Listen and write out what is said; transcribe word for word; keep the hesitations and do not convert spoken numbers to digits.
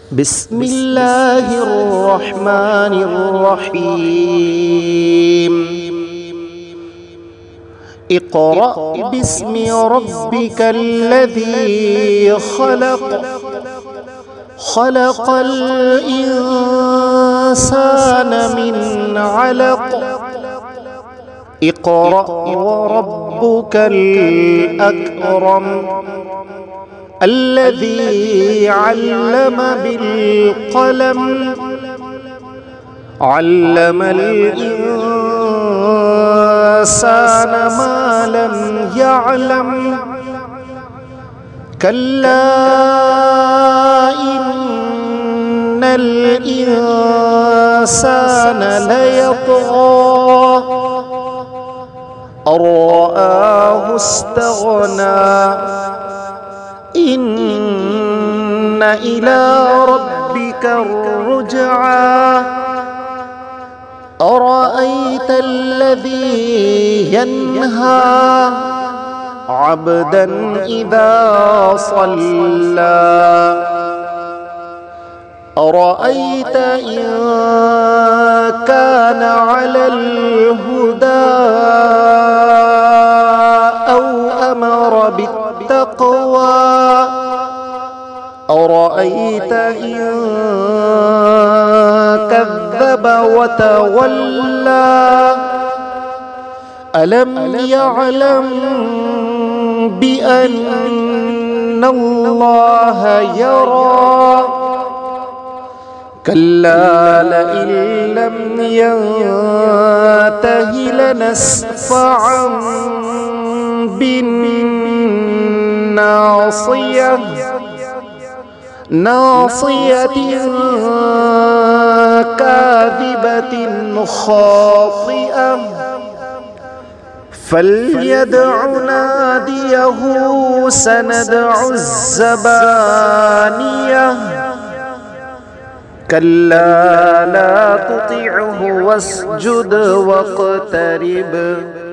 بسم الله الرحمن الرحيم. اقرأ باسم ربك الذي خلق خلق الإنسان من علق اقرأ وربك الأكرم الذي علم بالقلم علم الإنسان ما لم يعلم كلا إن الإنسان ليطغى أن رآه استغنى إن إلى ربك الرجعى أرأيت الذي ينهى عبدا إذا صلى أرأيت إن كان على الهدى أو أمر بالتقوى أرأيت إن كذب وتولى ألم يعلم بأن الله يرى كلا لئن لم ينته لنسفعا بالناصية ناصية كاذبة خاطئة فليدع ناديه سندع الزبانية كلا لا تطعه واسجد واقترب